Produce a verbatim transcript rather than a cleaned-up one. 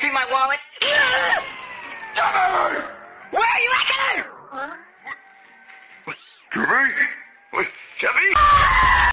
see my wallet? Where are you at? Chevy? Chevy?